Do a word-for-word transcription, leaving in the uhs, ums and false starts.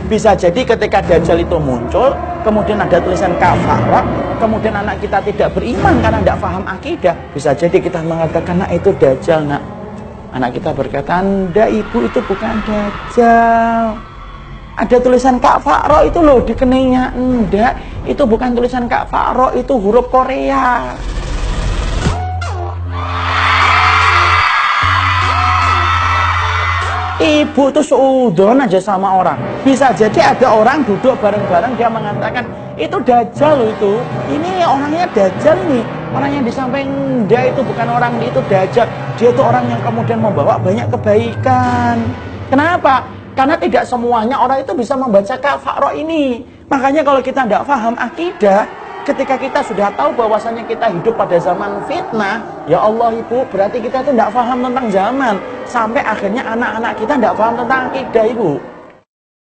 Bisa jadi ketika Dajjal itu muncul, kemudian ada tulisan kafarah, kemudian anak kita tidak beriman karena tidak paham akidah. Bisa jadi kita mengatakan, nak itu Dajjal, nak. Anak kita berkata, enggak ibu, itu bukan Dajjal. Ada tulisan kafarah itu loh di keningnya. Enggak, itu bukan tulisan kafarah, itu huruf Korea. Ibu tuh seudon aja sama orang. Bisa jadi ada orang duduk bareng-bareng, dia mengatakan, itu Dajjal loh itu. Ini orangnya Dajjal nih. Orang yang di samping dia itu bukan orang, itu Dajjal. Dia itu orang yang kemudian membawa banyak kebaikan. Kenapa? Karena tidak semuanya orang itu bisa membaca kafarah ini. Makanya kalau kita tidak paham akidah, ketika kita sudah tahu bahwasanya kita hidup pada zaman fitnah, ya Allah ibu, berarti kita itu tidak paham tentang zaman. Sampai akhirnya anak-anak kita tidak paham tentang akidah ibu.